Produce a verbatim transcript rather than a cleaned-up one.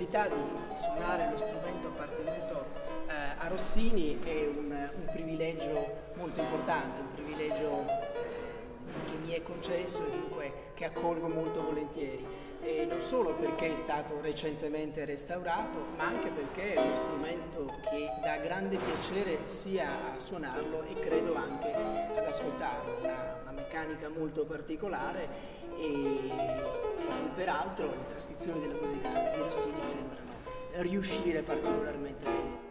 possibilità di suonare lo strumento appartenuto eh, a Rossini è un, un privilegio molto importante, un privilegio eh, che mi è concesso e dunque che accolgo molto volentieri. E non solo perché è stato recentemente restaurato, ma anche perché è uno strumento che dà grande piacere sia a suonarlo e credo anche ad ascoltarlo. Una, una meccanica molto particolare e su cui peraltro le trascrizioni della musica di Rossini sembrano riuscire particolarmente bene.